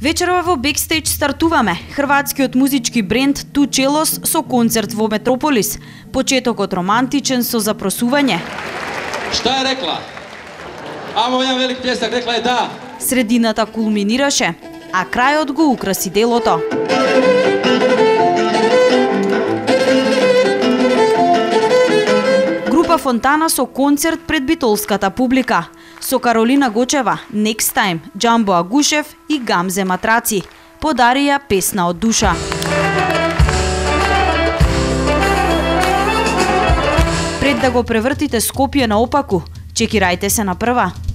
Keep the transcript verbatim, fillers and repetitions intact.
Вечерва во Бекстејдж стартуваме. Хрватскиот музички бренд Ту Челос со концерт во Метрополис. Почетокот романтичен со запросување. Шта е рекла? Амо еден велик пјесак, рекла е да. Средината кулминираше, а крајот го украси делото. Група Фонтана со концерт пред битолската публика. Со Каролина Гочева, Next Time, Джамбо Агушев и Гамзе Матраци. Подарија песна од душа. Пред да го превртите Скопје наопаку, чекирајте се на прва.